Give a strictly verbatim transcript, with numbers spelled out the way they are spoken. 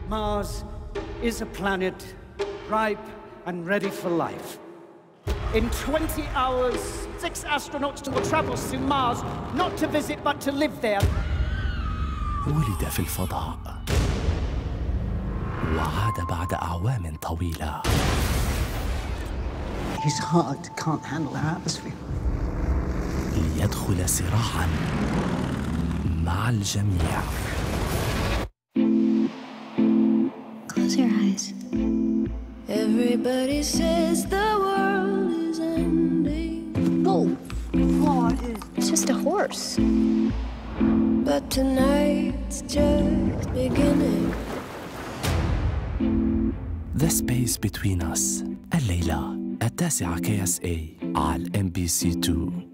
Mars is a planet ripe and ready for life. In twenty hours, six astronauts will travel to Mars, not to visit but to live there. ولد في الفضاء وعاد بعد أعوام طويلة. His heart can't handle our atmosphere. ليدخل صراعاً مع الجميع. Close your eyes. Everybody says the world is ending. Oh, oh, it's just a horse. But tonight's just beginning. The Space Between Us الليلة التاسعة كي اس اي على ام بي سي اثنين.